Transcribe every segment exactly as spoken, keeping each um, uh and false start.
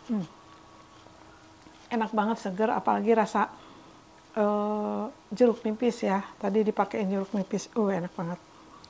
Hmm. Enak banget, seger, apalagi rasa uh, jeruk nipis ya. Tadi dipakein jeruk nipis, uh enak banget.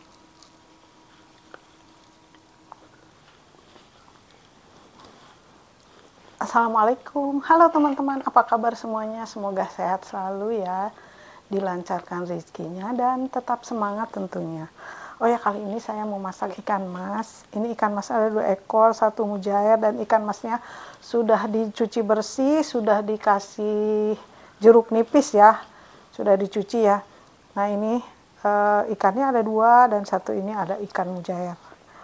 Assalamualaikum, halo teman-teman, apa kabar semuanya? Semoga sehat selalu ya, dilancarkan rezekinya dan tetap semangat tentunya. Oh ya, kali ini saya mau masak ikan mas. Ini ikan mas ada dua ekor, satu mujair, dan ikan masnya sudah dicuci bersih, sudah dikasih jeruk nipis ya, sudah dicuci ya. Nah ini uh, ikannya ada dua dan satu ini ada ikan mujair.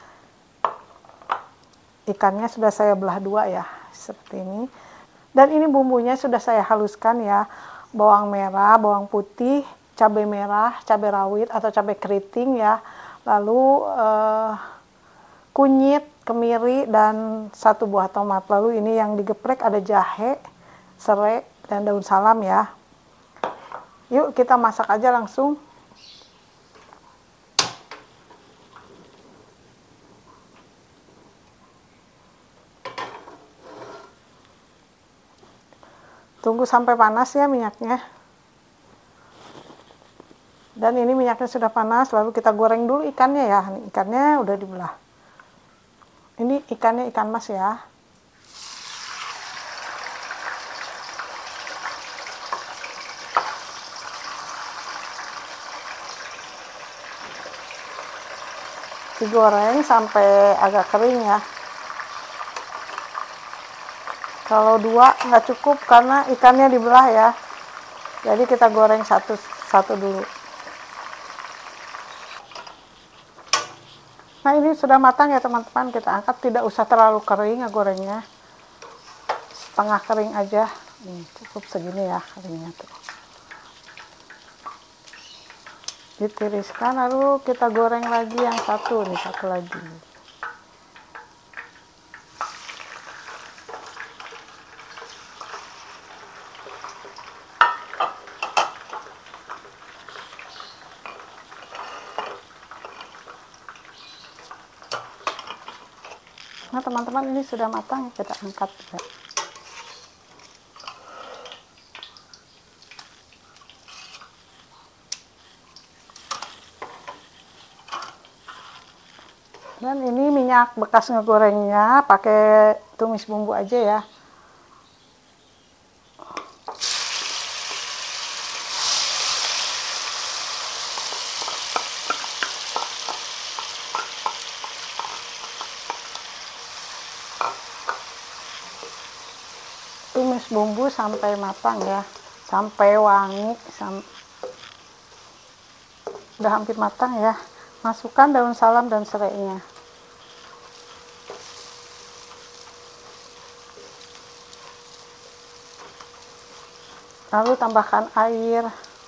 Ikannya sudah saya belah dua ya, seperti ini. Dan ini bumbunya sudah saya haluskan ya, bawang merah, bawang putih, cabai merah, cabai rawit atau cabai keriting ya, lalu eh, kunyit, kemiri, dan satu buah tomat. Lalu ini yang digeprek ada jahe, serai, dan daun salam ya. Yuk kita masak aja langsung. Tunggu sampai panas ya minyaknya. Dan ini minyaknya sudah panas, lalu kita goreng dulu ikannya ya. Nih, ikannya udah dibelah. Ini ikannya ikan mas ya. Digoreng sampai agak kering ya. Kalau dua nggak cukup karena ikannya dibelah ya. Jadi kita goreng satu satu dulu. Nah ini sudah matang ya teman-teman, kita angkat, tidak usah terlalu kering ya gorengnya, setengah kering aja. Nih, cukup segini ya keringnya tuh. Ditiriskan lalu kita goreng lagi yang satu nih, satu lagi. Nah teman-teman ini sudah matang, kita angkat ya. Dan ini minyak bekas ngegorengnya, pakai tumis bumbu aja ya. Tumis bumbu sampai matang ya, sampai wangi, sam udah hampir matang ya. Masukkan daun salam dan serainya. Lalu tambahkan air.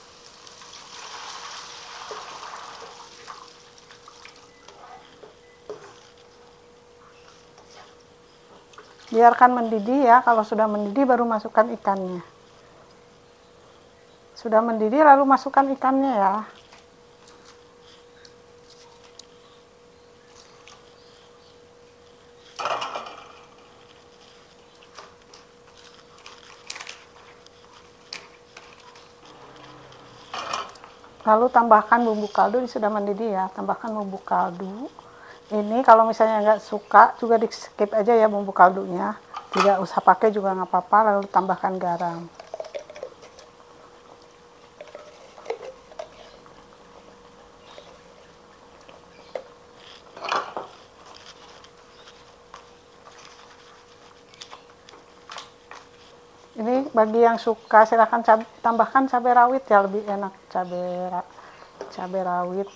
Biarkan mendidih ya, kalau sudah mendidih baru masukkan ikannya. Sudah mendidih lalu masukkan ikannya ya. Lalu tambahkan bumbu kaldu, ini sudah mendidih ya, tambahkan bumbu kaldu. Ini kalau misalnya nggak suka juga di skip aja ya bumbu kaldunya, tidak usah pakai juga nggak apa-apa. Lalu tambahkan garam. Ini bagi yang suka silahkan cab tambahkan cabai rawit ya, lebih enak cabai ra cabai rawit.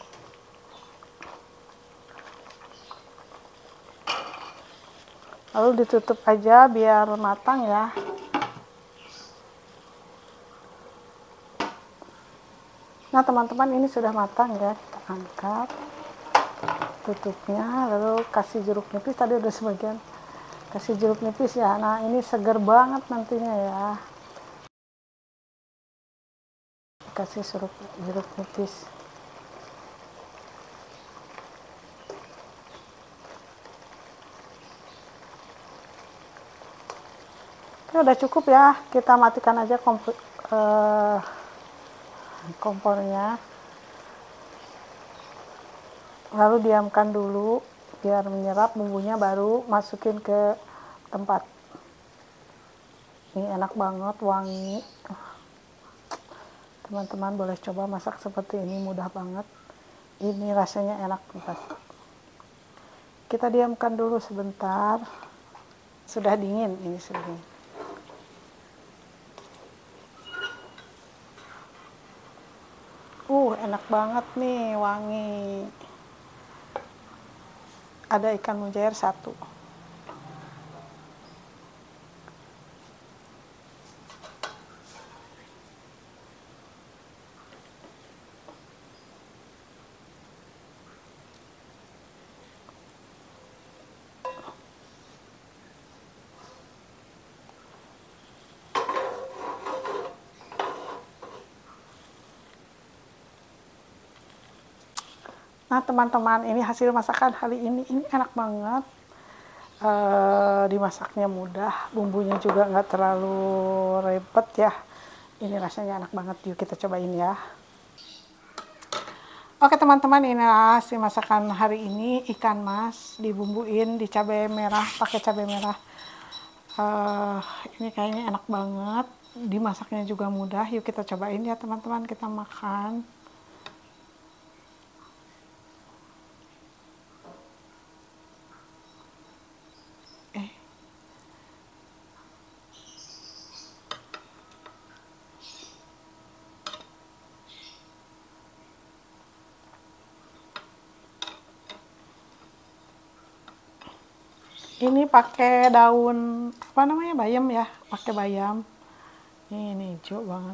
Lalu ditutup aja biar matang ya. Nah teman-teman ini sudah matang ya, kita angkat tutupnya, lalu kasih jeruk nipis, tadi udah sebagian kasih jeruk nipis ya. Nah ini seger banget nantinya ya, kasih sirup jeruk nipis. Oke, udah cukup ya, kita matikan aja kompor, eh, kompornya, lalu diamkan dulu biar menyerap bumbunya, baru masukin ke tempat. Ini enak banget, wangi. Teman-teman boleh coba masak seperti ini, mudah banget. Ini rasanya enak pasti. Kita diamkan dulu sebentar. Sudah dingin, ini sudah dingin. Uh, enak banget nih, wangi. Ada ikan mujair satu. Nah teman-teman, ini hasil masakan hari ini. Ini enak banget. E, dimasaknya mudah, bumbunya juga nggak terlalu repot ya. Ini rasanya enak banget, yuk kita cobain ya. Oke teman-teman, ini hasil masakan hari ini. Ikan mas dibumbuin di cabai merah, pakai cabai merah. E, ini kayaknya enak banget. Dimasaknya juga mudah, yuk kita cobain ya teman-teman, kita makan. Eh, ini pakai daun apa namanya, bayam ya, pakai bayam. Ini, ini hijau banget.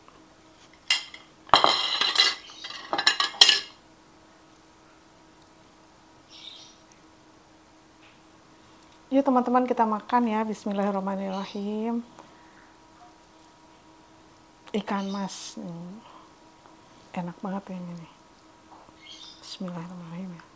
Yuk teman-teman kita makan ya. Bismillahirrahmanirrahim. Ikan mas, hmm, enak banget ya ini. Bismillahirrahmanirrahim ya.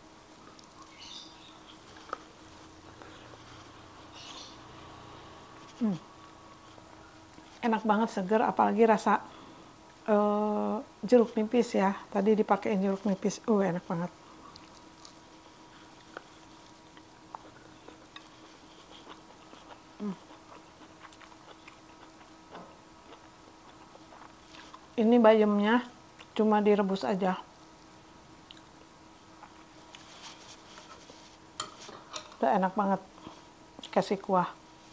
Hmm. Enak banget, seger, apalagi rasa uh, jeruk nipis ya. Tadi dipakein jeruk nipis, uh enak banget. Hmm. Ini bayamnya cuma direbus aja. Udah enak banget, kasih kuah.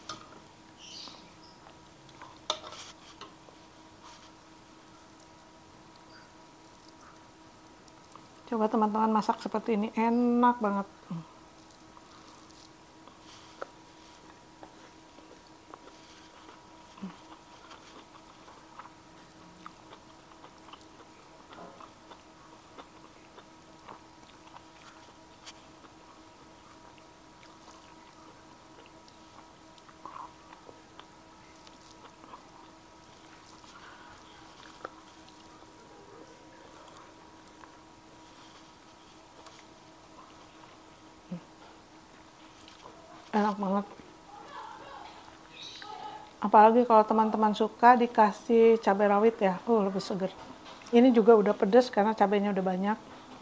Coba teman-teman masak seperti ini, enak banget. Enak banget. Apalagi kalau teman-teman suka dikasih cabai rawit ya, oh lebih seger. Ini juga udah pedas karena cabainya udah banyak.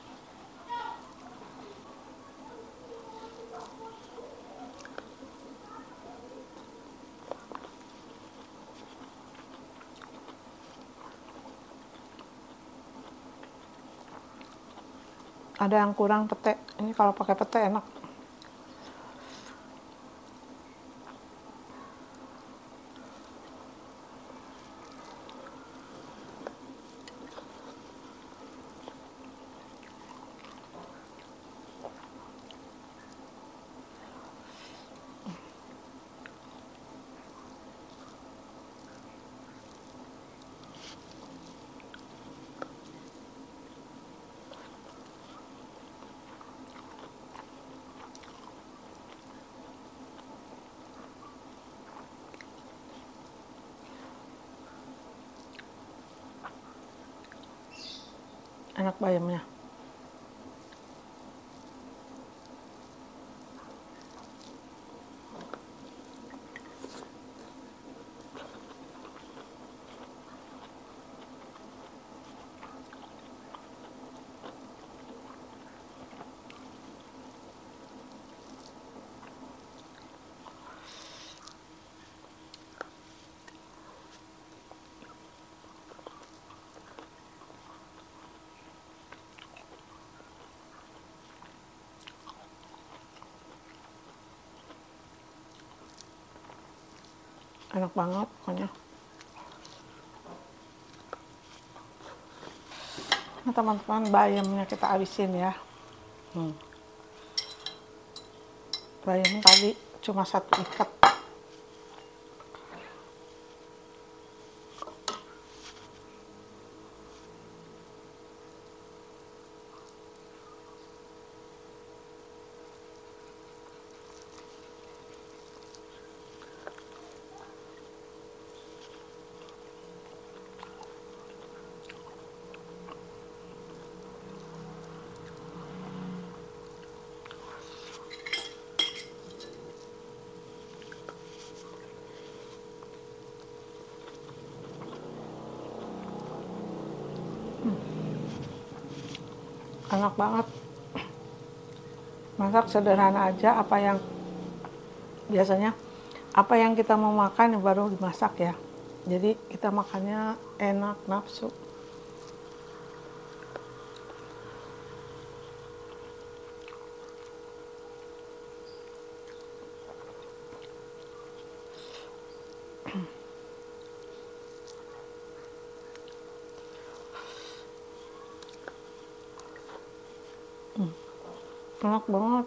Ada yang kurang pete, ini kalau pakai pete enak. Enak bayamnya. enak banget pokoknya. Nah teman-teman, bayamnya kita habisin ya. hmm. Bayam tadi cuma satu ikat. Enak banget. Masak sederhana aja, apa yang biasanya apa yang kita mau makan baru dimasak ya. Jadi kita makannya enak, nafsu. hmm. Enak banget.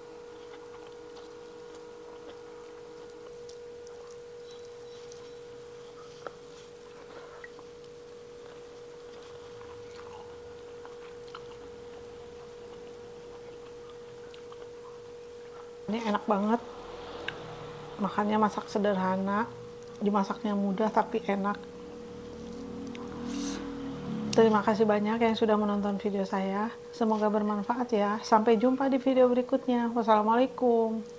Ini enak banget. Makannya masak sederhana, dimasaknya mudah tapi enak. Terima kasih banyak yang sudah menonton video saya. Semoga bermanfaat ya. Sampai jumpa di video berikutnya. Wassalamualaikum.